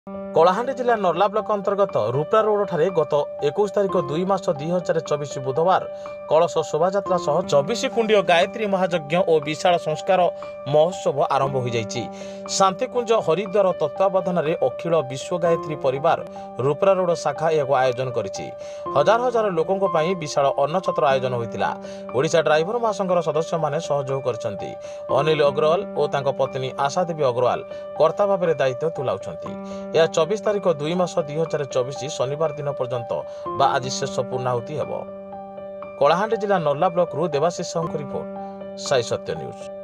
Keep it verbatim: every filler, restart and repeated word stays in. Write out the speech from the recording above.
କଳାହାଣ୍ଡି ଜିଲ୍ଲା ନର୍ଲା ବ୍ଲକ ଅନ୍ତର୍ଗତ ରୁପ୍ରା ରୋଡ ଠାରେ ଗତ ଏକୋଇଶ ତାରିଖ ଦୁଇ ମାସ ଦୁଇ ହଜାର ଚବିଶ ବୁଧବାର କଳସ ଶୋଭାଯାତ୍ରା ସହ ଚବିଶ କୁଣ୍ଡିୟ ଗାୟତ୍ରୀ ମହାଯଜ୍ଞ ଓ ବିଶାଳ ସଂସ୍କାର ମହୋତ୍ସବ ଆରମ୍ଭ ହୋଇଯାଇଛି। ଶାନ୍ତିକୁଞ୍ଜ ହରିଦ୍ୱାର ତତ୍ତ୍ୱାବଧାନରେ ଅଖିଳ ବିଶ୍ୱ ଗାୟତ୍ରୀ ପରିବାର ରୁପ୍ରା ରୋଡ ଶାଖା ଏହାକୁ ଆୟୋଜନ କରିଛି। ହଜାର ହଜାର ଲୋକଙ୍କ ପାଇଁ ବିଶାଳ ଅନ୍ନଛତ୍ର ଆୟୋଜନ ହୋଇଥିଲା। ଓଡ଼ିଶା ଡ୍ରାଇଭର ମହାସଂଘର ସଦସ୍ୟମାନେ ସହଯୋଗ କରିଛନ୍ତି। ଅନିଲ ଅଗ୍ରୱାଲ ଓ ତାଙ୍କ ପତ୍ନୀ ଆଶା ଦେବୀ ଅଗ୍ରୱାଲ କର୍ତ୍ତା ଭାବରେ ଦାୟିତ୍ୱ ତୁଲାଉଛନ୍ତି। ଏହା ଚବିଶ ତାରିଖ ଦୁଇ ମାସ ଦୁଇ ହଜାର ଚବିଶ ଶନିବାର ଦିନ ପର୍ଯ୍ୟନ୍ତ ବା ଆଜି ଶେଷ ପୂର୍ଣ୍ଣାହୁତି ହେବ। କଳାହାଣ୍ଡି ଜିଲ୍ଲା ନର୍ଲା ବ୍ଲକରୁ ଦେବାଶିଷ ସାହୁଙ୍କ ରିପୋର୍ଟ, ସାଇ ସତ୍ୟ ନ୍ୟୁଜ।